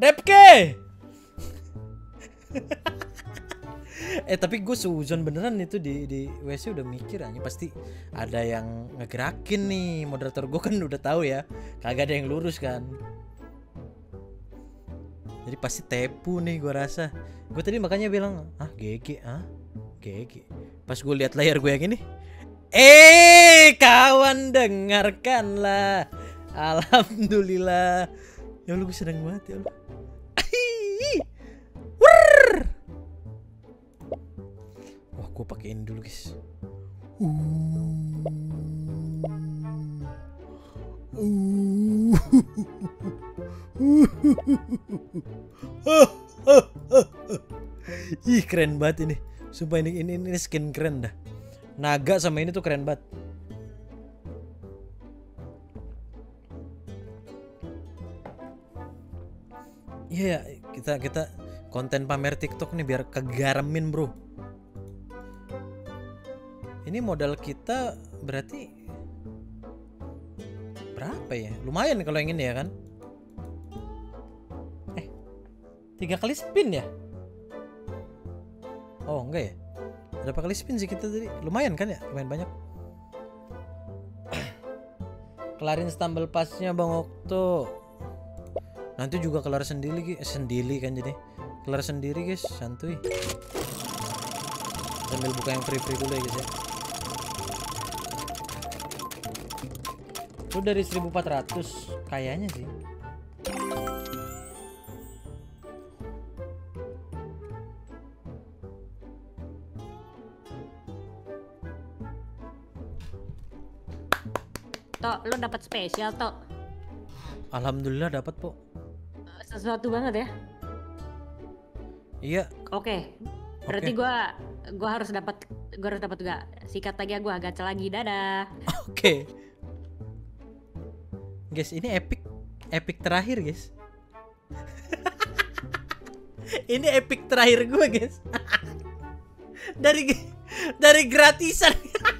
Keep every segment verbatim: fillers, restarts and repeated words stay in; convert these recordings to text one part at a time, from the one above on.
Repke. Eh tapi gue suzon beneran itu di di W C udah mikir aja pasti ada yang ngegerakin nih. Moderator gue kan udah tahu ya, kagak ada yang lurus kan. Jadi pasti tepu nih gue rasa. Gue tadi makanya bilang ah G G ah G G. Pas gue lihat layar gue yang ini, eh kawan dengarkanlah. Alhamdulillah. Ya Allah gue seneng banget ya Allah. Wah gue pakein dulu guys. Ih keren banget ini. Sumpah ini ini ini skin keren dah. Naga sama ini tuh keren banget. Iya, yeah, kita kita konten pamer TikTok nih biar kegaramin, bro. Ini modal kita berarti berapa ya? Lumayan kalau yang ini ya kan? Eh, tiga kali spin ya? Oh enggak ya? Berapa kali spin sih kita tadi? Lumayan kan ya? Lumayan banyak. Kelarin stumble passnya Bang Okto. Nanti juga kelar sendiri, eh, sendiri kan jadi kelar sendiri guys, santuy. Sambil buka yang free-free dulu ya guys ya. Lu dari seribu empat ratus kayaknya sih. Tok, lu dapat spesial Tok. Alhamdulillah dapat po. Sesuatu banget ya. Iya. Oke. Berarti Oke. gua gua harus dapat gua harus dapat juga. Sikat lagi ya, gua gacha lagi. Dadah. Oke. Guys, ini epic epic terakhir, guys. Ini epic terakhir gue, guys. dari dari gratisan.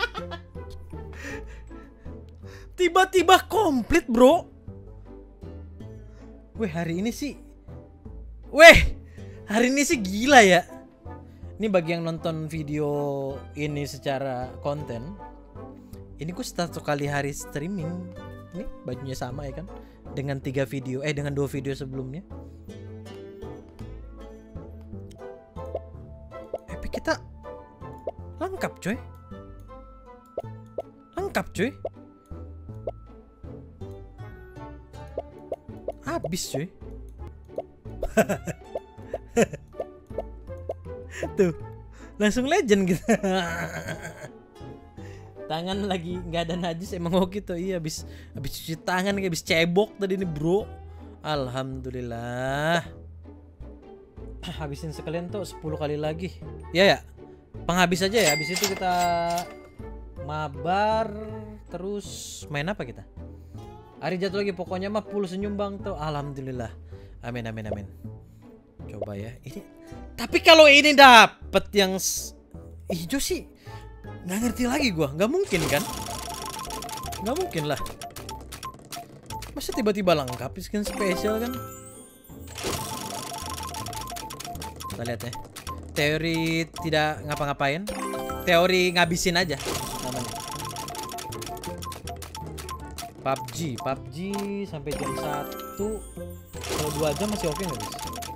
Tiba-tiba komplit, bro. Weh, hari ini sih Weh, hari ini sih gila ya. Ini bagi yang nonton video ini secara konten, ini gue satu kali hari streaming. Ini bajunya sama ya kan, dengan tiga video, eh dengan dua video sebelumnya. Epic kita lengkap coy. Lengkap coy. Habis cuy. Tuh langsung legend gitu. Tangan lagi nggak ada najis emang oke tuh. Iya habis habis cuci tangan kayak habis cebok tadi nih bro. Alhamdulillah. Habisin sekalian tuh sepuluh kali lagi. Ya ya. Penghabis aja ya. Habis itu kita mabar terus main apa kita? Hari jatuh lagi pokoknya mah full senyum bang tuh. Alhamdulillah. Amin amin amin. Coba ya. Ini tapi kalau ini dapet yang hijau sih nggak ngerti lagi gua. Nggak mungkin kan? Nggak mungkin lah. Masa tiba-tiba lengkap skin spesial kan? Kita lihat ya. Teori tidak ngapa-ngapain. Teori ngabisin aja namanya. P U B G, P U B G sampai jam satu. Kalau dua jam masih oke nggak guys?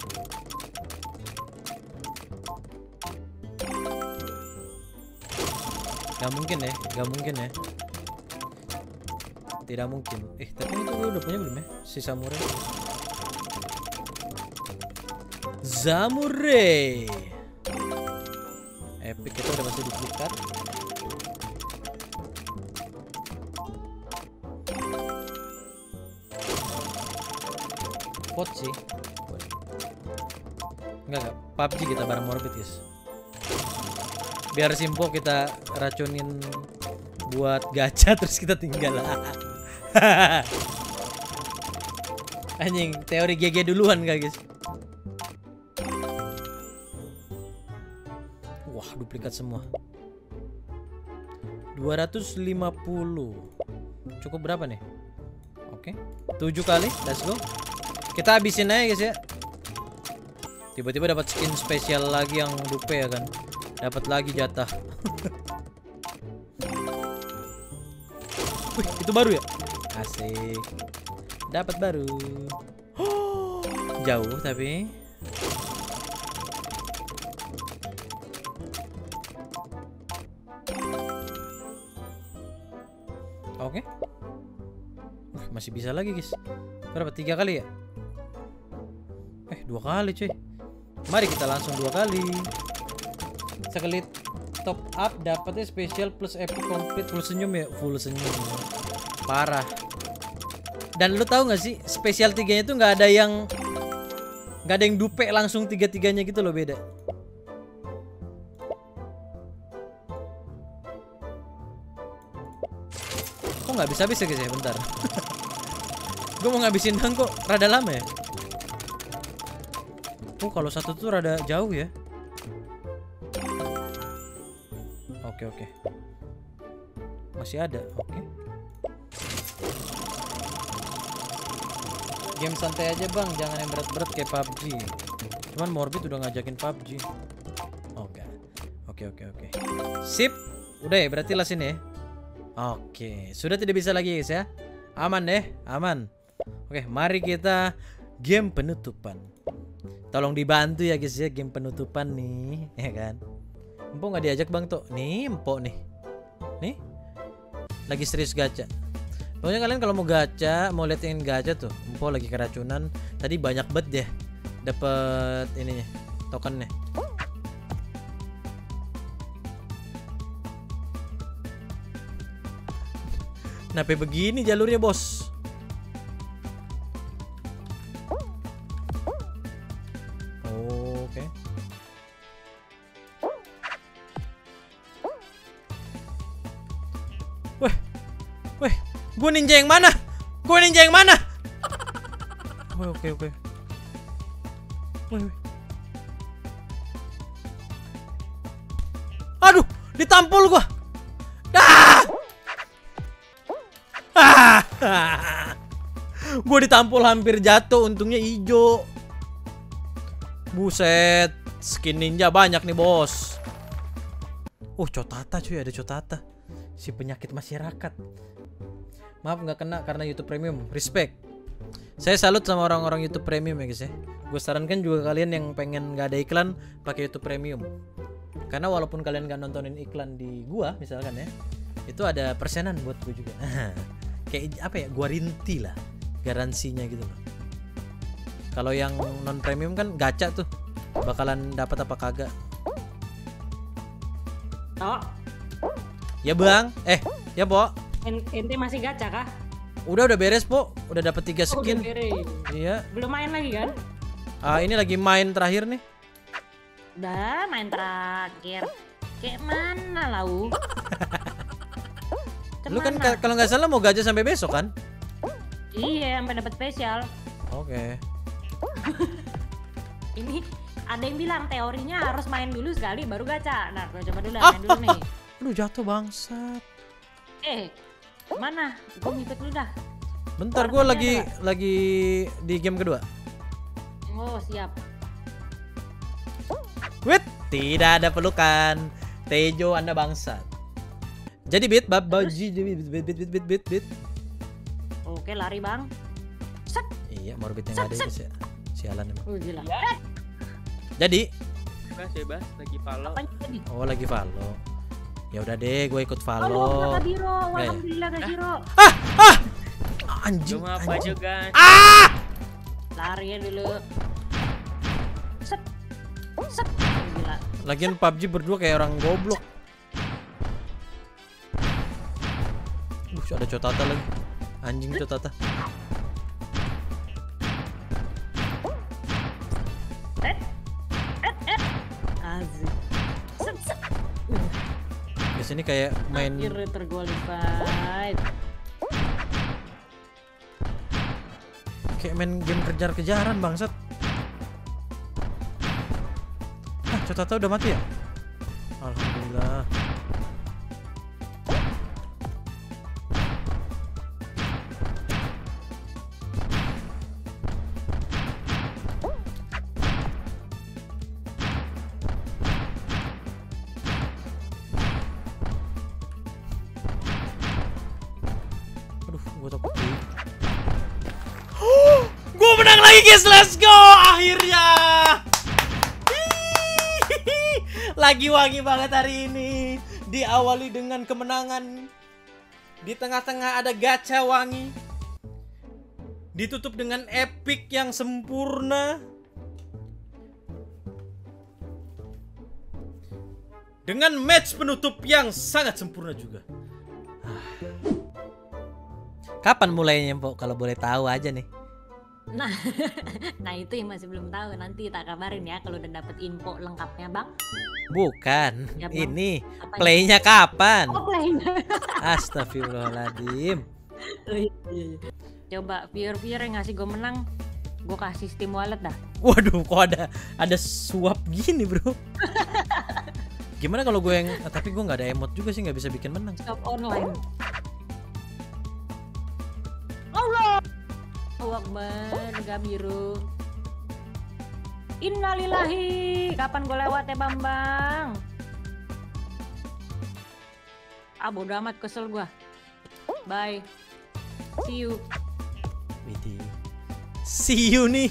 Gak mungkin ya, gak mungkin ya. Tidak mungkin. Eh tapi itu gue udah punya belum ya? Si Samurai. Samurai. Epic kita udah masih duplikat. Pot sih. Enggak enggak. P U B G kita bareng Morbid guys. Biar simpo kita racunin buat gacha terus kita tinggal. Anjing, teori G G duluan gak guys? Wah, duplikat semua. dua ratus lima puluh. Cukup berapa nih? Oke. tujuh kali, let's go. Kita habisin aja guys ya. Tiba-tiba dapat skin spesial lagi yang dupe ya kan. Dapat lagi jatah. Wih, itu baru ya? Asik. Dapat baru. Jauh tapi. Oke. Uh, masih bisa lagi, guys. Berapa? Tiga kali ya? Eh, dua kali, cuy. Mari kita langsung dua kali. Sekali top up dapatnya spesial plus epic complete full senyum ya, full senyum. Parah. Dan lu tahu nggak sih, spesial tiganya itu nggak ada yang nggak ada yang dupe langsung tiga-tiganya gitu loh, beda. Kok nggak bisa bisa guys ya, bentar. Gue mau ngabisin bang kok rada lama ya. Oh kalau satu tuh rada jauh ya. Oke oke. Masih ada, oke. Game santai aja bang, jangan yang berat-berat kayak P U B G. Cuman Morbid udah ngajakin P U B G. Oke, oke oke oke. Sip, udah ya berarti lah sini ya. Oke, sudah tidak bisa lagi guys ya. Aman deh, aman. Oke, mari kita game penutupan. Tolong dibantu ya guys ya, game penutupan nih, ya kan. Empok nggak diajak bang tuh, nih empok nih, nih lagi serius gacha. Pokoknya kalian kalau mau gacha, mau liatin gacha tuh, empok lagi keracunan. Tadi banyak banget deh, dapet ininya, tokennya. Kenapa begini jalurnya bos? Oke. Weh, weh, gue ninja yang mana? Gue ninja yang mana? Weh, oke oke. Weh, weh. Aduh, ditampol gua. Ah! Gue ditampol hampir jatuh, untungnya hijau. Buset, skin ninja banyak nih bos. Oh Cotata cuy, ada Cotata, si penyakit masyarakat. Maaf nggak kena karena YouTube Premium. Respect. Saya salut sama orang-orang YouTube Premium ya guys ya. Gue sarankan juga kalian yang pengen nggak ada iklan pakai YouTube Premium. Karena walaupun kalian nggak nontonin iklan di gua misalkan ya, itu ada persenan buat gue juga. Kayak apa ya, gua rinti lah garansinya gitu loh. Kalau yang non premium kan gacha tuh bakalan dapat apa kagak. Oh, ya bang, eh ya po. ente masih gacha kah? Udah udah beres po, udah dapat tiga Oh, skin. udah beres. Iya. Belum main lagi kan? Ah ini lagi main terakhir nih. Udah main terakhir. Kayak mana lau? Lu kan ka- kalau nggak salah mau gacha sampai besok kan? Iya, sampai dapat spesial. Oke. Ini ada yang bilang teorinya harus main dulu sekali baru gacha. Nah, gue coba dulu main dulu nih. Aduh jatuh bangsat. Eh, mana? Gue ngikut dulu dah. Bentar gue lagi lagi di game kedua. Oh, siap. Wait, tidak ada pelukan. Tejo Anda bangsat. Jadi bit bab baji bit bit bit bit bit bit bit. Oke, lari bang. Set. Iya, Morbid yang ada guys ya. Sialan emang. Oh, gila. Jadi, bebas bebas lagi follow. Apanya tadi? oh lagi follow. Ya udah deh, gue ikut Oh, follow. Kak Biro. Nggak ya? Alhamdulillah Kak Biro. Ah, ah, anjing. Cuma apa anjing. juga? Ah, Lari ya dulu. Set. Set. Oh, gila. lagian P U B G berdua kayak orang goblok. Uh, ada Cotata lagi. Anjing Cotata. Eh. Eh, eh. Asik. Set, set. Uh, Di sini kayak main akhirnya terqualified. kayak main game kejar-kejaran bangsat. Ah, Cotata udah mati ya? Alhamdulillah. Gue takut. Gue menang lagi guys, let's go akhirnya. Lagi wangi banget hari ini. Diawali dengan kemenangan. Di tengah-tengah ada gacha wangi. Ditutup dengan epic yang sempurna. Dengan match penutup yang sangat sempurna juga. Kapan mulainya, Pok? Kalau boleh tahu aja nih. Nah, nah itu yang masih belum tahu. Nanti tak kabarin ya kalau udah dapet info lengkapnya, Bang. Bukan. Ya, Bang. Ini Apanya? playnya kapan? Oh, playnya. Astagfirullahaladzim. Coba viewer-viewer yang ngasih gue menang, gue kasih Steam Wallet dah. Waduh, kok ada ada suap gini, bro? Gimana kalau gue yang, ah, tapi gue nggak ada emot juga sih, nggak bisa bikin menang. Shop online. Allah. Allahu Akbar, Naga biru. Innalillahi. Kapan gue lewat ya, Bambang? Ah, bodo amat, kesel gue. Bye. See you. Widih. See you nih.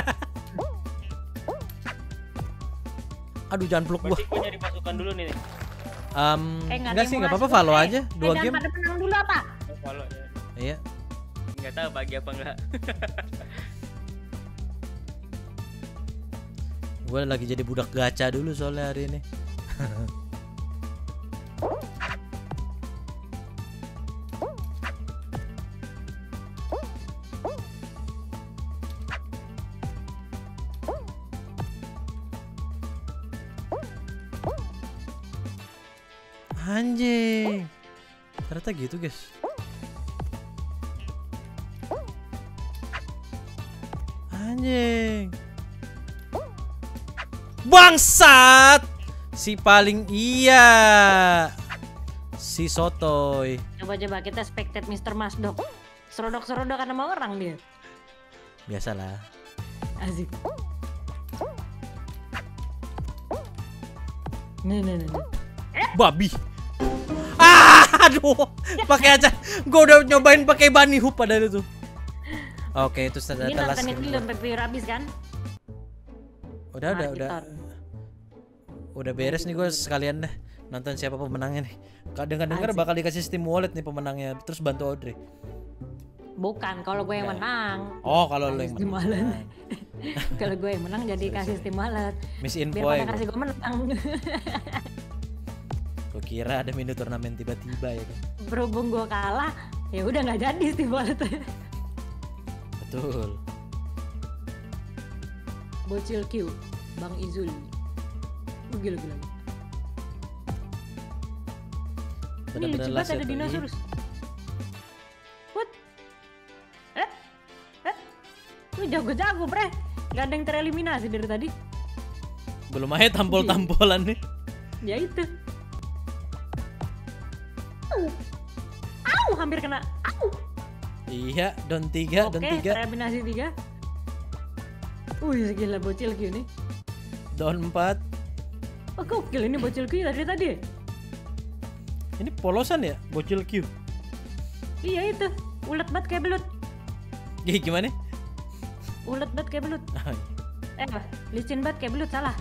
Aduh, jangan peluk gua. Berarti gue nyari pasukan dulu nih. Um, Eh, nggak enggak ada sih, yang nggak mau apa-apa, ngasih follow gua. aja Eh, dua jangan game. pada menang dulu apa? Oh, follow ya. Iya. Nggak tahu bagi apa enggak. Gue lagi jadi budak gacha dulu soalnya hari ini. Anjing. Ternyata gitu, guys. Anjing. Bangsat. Si paling iya. Si sotoy. Coba-coba kita spectate mister Masdok. Serodok-serodok sama orang dia. Biasalah. Asik. Nih, nih, nih, nih. Babi. Ah, aduh. Pakai aja. Gue udah nyobain pakai bunny hoop padahal itu. Oke, itu sudah Ini telas. nontonin dulu sampai viewer habis kan? Udah, udah, Nah, udah. gitar. Udah beres nih gue sekalian deh nonton siapa pemenangnya nih. Kadang-kadang bakal dikasih Steam Wallet nih pemenangnya, terus bantu Audrey. Bukan, kalau gue yang Nah. menang. Oh, kalau lo Kasih yang Steam menang. Wallet. Kalau gue yang menang jadi kasih Steam Wallet. Misinfo Biar pada ya. kasih gue menang. Gue kira ada mini turnamen tiba-tiba ya kan. Berhubung gue kalah, ya udah nggak jadi Steam Wallet. Betul. Bocil Q, Bang Izul. Uh, Gila gila. Ini lucu Benar-benar banget last ada ya, dinosaurus. What? Eh? Eh? Lu jago-jago, bre. Gak ada yang tereliminasi dari tadi. Belum aja tampol-tampolan nih. Ya itu. Au. Au, hampir kena. Au. Iya, don tiga, don Oke, tiga, tereliminasi tiga. Wih, gila bocil Q nih. don empat. Oh, gokil ini bocil Q dari tadi. Ini polosan ya, bocil Q. Iya itu, ulet banget kayak belut. Gih, gimana? Ulet banget kayak belut. Eh, apa? Licin banget kayak belut, salah.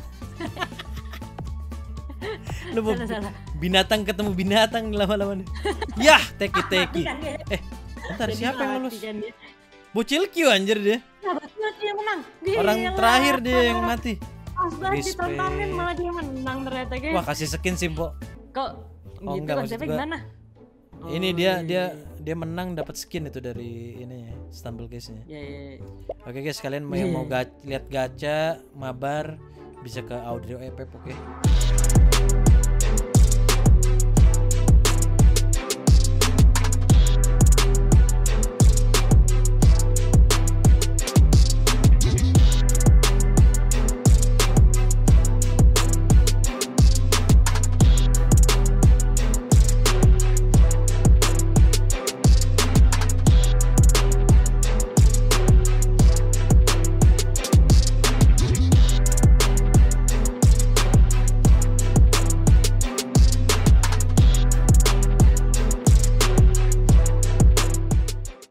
Lu mau Salah, salah. binatang ketemu binatang lama-lama nih. Yah, teki-teki. Mati kan dia. Eh, bentar, Jadi siapa yang mati lulus? kan dia. Bocil Q anjir dia. Nah, berarti yang menang. Gila. Orang terakhir dia yang mati. Pas banget Respect. ditontonin malah dia menang ternyata guys. Wah, kasih skin sih, Mbok. Kok Oh, gitu enggak, maksud konsepnya gua- gimana? Ini Oh, dia iya, dia iya. dia menang dapat skin itu dari ini stumble case-nya. Ya, ya, ya. Oke guys, kalian mau yang Iya. mau ga- lihat gacha, mabar bisa ke Audio E P, oke.